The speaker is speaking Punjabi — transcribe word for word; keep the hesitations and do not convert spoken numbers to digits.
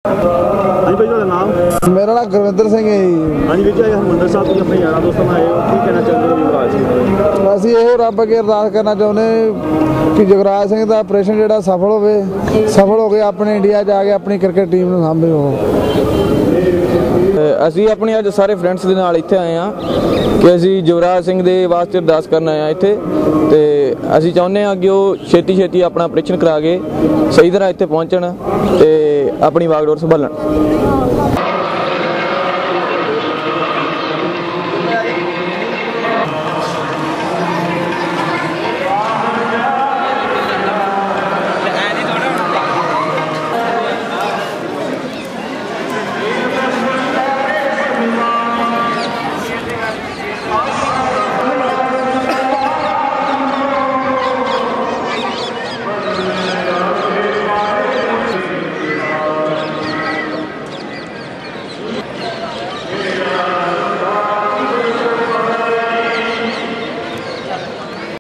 ਹਾਂਜੀ ਭਾਈ ਤੁਹਾਡਾ ਨਾਮ? ਮੇਰਾ ਨਾਮ ਗੁਰਵਿੰਦਰ ਸਿੰਘ ਹੈ ਜੀ। ਹਾਂਜੀ ਵੀਰ ਜੀ, ਹਰਿਮੰਦਰ ਸਾਹਿਬ ਤੁਸੀਂ ਆਪਣੇ ਯਾਰਾਂ ਦੋਸਤਾਂ ਨਾਲ ਆਏ ਹੋ, ਕੀ ਕਹਿਣਾ ਚਾਹੁੰਦੇ ਹੋ ਯੁਵਰਾਜ ਸਿੰਘ? ਅਸੀਂ ਇਹੋ ਰੱਬ ਅੱਗੇ ਅਰਦਾਸ ਕਰਨਾ ਚਾਹੁੰਦੇ ਕਿ ਯੁਵਰਾਜ ਸਿੰਘ ਦਾ ਆਪਰੇਸ਼ਨ ਜਿਹੜਾ ਸਫਲ ਹੋਵੇ, ਸਫਲ ਹੋ ਕੇ ਆਪਣੇ ਇੰਡੀਆ ਜਾ ਕੇ ਆਪਣੀ ਕ੍ਰਿਕਟ ਟੀਮ ਨੂੰ ਸਾਂਭੇ। ਉਹ ਅਸੀਂ ਆਪਣੇ ਅੱਜ ਸਾਰੇ ਫਰੈਂਡਸ ਦੇ ਨਾਲ ਇੱਥੇ ਆਏ ਹਾਂ ਕਿ ਅਸੀਂ ਯੁਵਰਾਜ ਸਿੰਘ ਦੇ ਵਾਸਤੇ ਅਰਦਾਸ ਕਰਨ ਆਏ ਹਾਂ ਇੱਥੇ, ਤੇ ਅਸੀਂ ਚਾਹੁੰਦੇ ਹਾਂ ਕਿ ਉਹ ਛੇਤੀ ਛੇਤੀ ਆਪਣਾ ਆਪਰੇਸ਼ਨ ਕਰਾ ਕੇ ਸਹੀ ਤਰ੍ਹਾਂ ਇੱਥੇ ਪਹੁੰਚਣ ਤੇ ਆਪਣੀ ਵਾਗਡੋਰ ਸੰਭਾਲਣ।